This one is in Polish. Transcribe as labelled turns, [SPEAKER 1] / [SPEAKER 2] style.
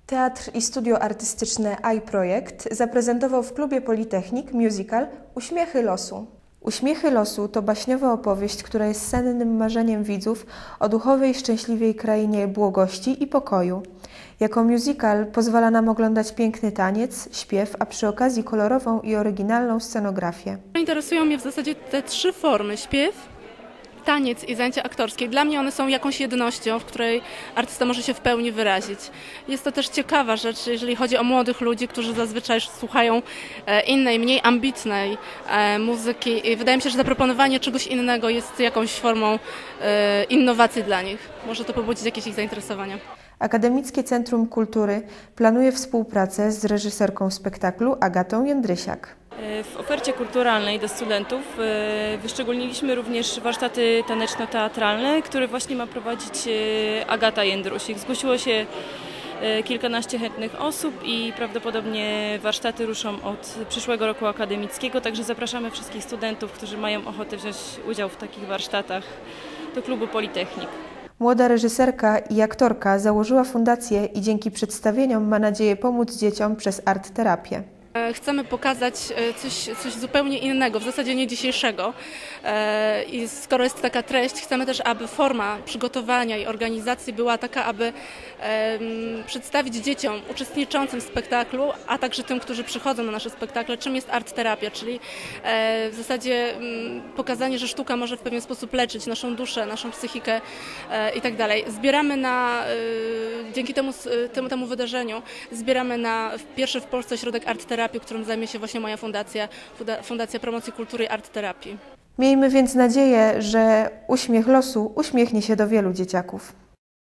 [SPEAKER 1] Teatr i studio artystyczne iProjekt zaprezentował w klubie Politechnik musical Uśmiechy losu. Uśmiechy losu to baśniowa opowieść, która jest sennym marzeniem widzów o duchowej, szczęśliwej krainie błogości i pokoju. Jako musical pozwala nam oglądać piękny taniec, śpiew, a przy okazji kolorową i oryginalną scenografię.
[SPEAKER 2] Interesują mnie w zasadzie te trzy formy: śpiew, taniec i zajęcia aktorskie. Dla mnie one są jakąś jednością, w której artysta może się w pełni wyrazić. Jest to też ciekawa rzecz, jeżeli chodzi o młodych ludzi, którzy zazwyczaj słuchają innej, mniej ambitnej muzyki. I wydaje mi się, że zaproponowanie czegoś innego jest jakąś formą innowacji dla nich. Może to pobudzić jakieś ich zainteresowania.
[SPEAKER 1] Akademickie Centrum Kultury planuje współpracę z reżyserką spektaklu Agatą Jędrysiak.
[SPEAKER 3] W ofercie kulturalnej do studentów wyszczególniliśmy również warsztaty taneczno-teatralne, które właśnie ma prowadzić Agata Jędrusik. Zgłosiło się kilkanaście chętnych osób i prawdopodobnie warsztaty ruszą od przyszłego roku akademickiego, także zapraszamy wszystkich studentów, którzy mają ochotę wziąć udział w takich warsztatach do klubu Politechnik.
[SPEAKER 1] Młoda reżyserka i aktorka założyła fundację i dzięki przedstawieniom ma nadzieję pomóc dzieciom przez art-terapię.
[SPEAKER 2] Chcemy pokazać coś zupełnie innego, w zasadzie nie dzisiejszego. I skoro jest taka treść, chcemy też, aby forma przygotowania i organizacji była taka, aby przedstawić dzieciom uczestniczącym w spektaklu, a także tym, którzy przychodzą na nasze spektakle, czym jest art-terapia, czyli w zasadzie pokazanie, że sztuka może w pewien sposób leczyć naszą duszę, naszą psychikę i tak dalej. Zbieramy dzięki temu wydarzeniu zbieramy na pierwszy w Polsce ośrodek art-terapii, którym zajmie się właśnie moja fundacja, Fundacja Promocji Kultury i Art-Terapii.
[SPEAKER 1] Miejmy więc nadzieję, że uśmiech losu uśmiechnie się do wielu dzieciaków.